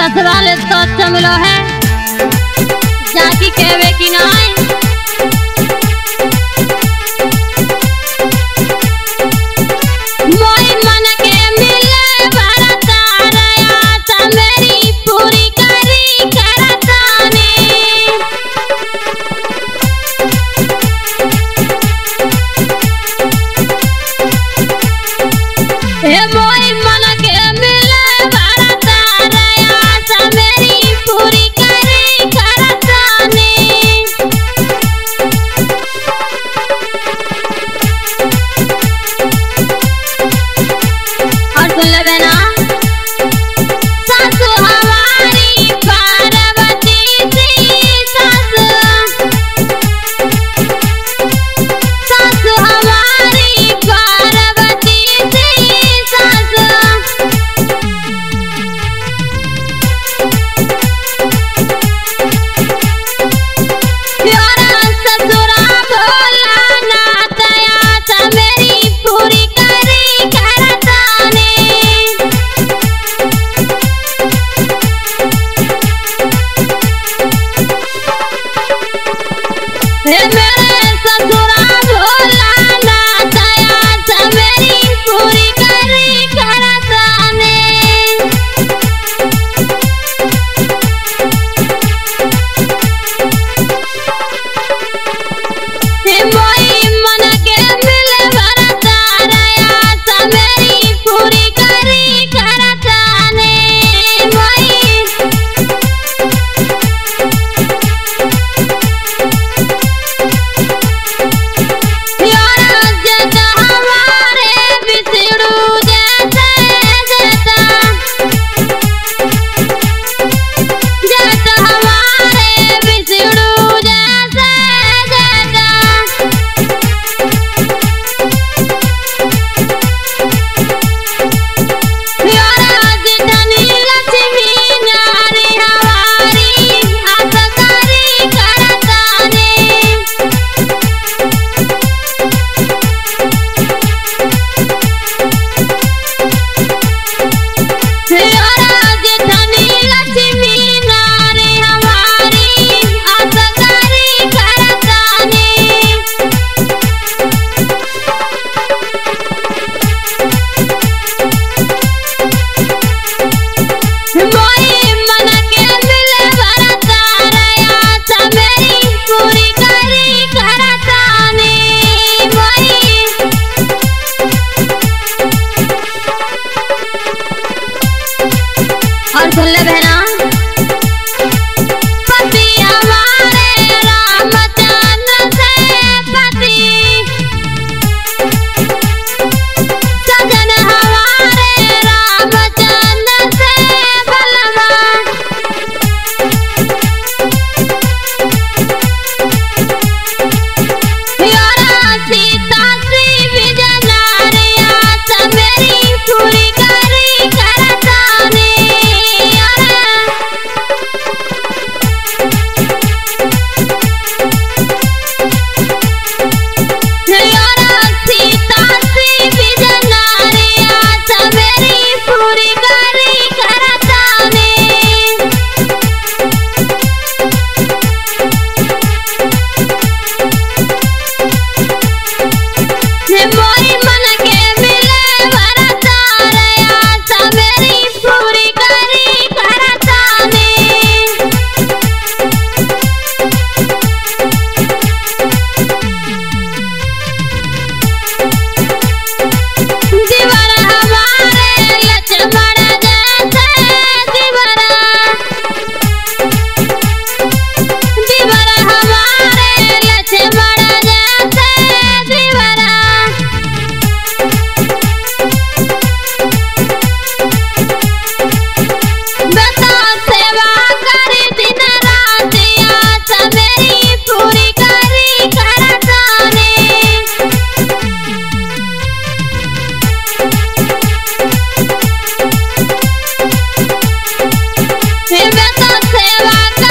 ससुराल तो अच्छा मिलो है, जाकी कहवे की नाय। मोई मन के मिले भरता रया सा मेरी पूरी करी करताने। हे मोई मन के मिले भरता रया सा मेरी पूरी करी करताने। और सुन ले बहना, सासू हमारी पार्वती सी सासू, सासू हमारी पार्वती सी सासू। प्यारा ससुरा भोला ना दया सा मेरी पूरी करी करताने। हे मेरे ससुरा भोला ना दया सा मेरी पूरी करी करताने। हे मोई मन के मिले भरता रया सा मेरी पूरी करी करताने। मोई प्यारा जग हमारे बिछड़ू जैसे जैसा, जग हमारे बिछड़ू जैसे जैसा। प्यारा जितनी लक्ष्मी नारी हमारी आसकारी करताने। प्यारा जितनी लक्ष्मी नारी हमारी आसकारी करताने। मोई मन के मिले भरता रया सा मेरी पूरी करी करताने। मोई और सुन ले बहना, पति हमारे रामचंद्र से पति, सजन हमारे रामचंद्र से बलवान। प्यारा सीता श्री विजय नारिया सा मेरी पूरी करी करताने। प्यारा सीता श्री विजय नारिया सा मेरी पूरी करी करताने। हे मोई मन के मिले भरता रया सा मेरी पूरी करी करताने। दीवार हमारे लक्ष्मण जैसे दीवार, दीवार हमारे लक्ष्मण जैसे दीवार। बता सेवा करी दिन रात सा मेरी पूरी करी करताने। हे बता सेवा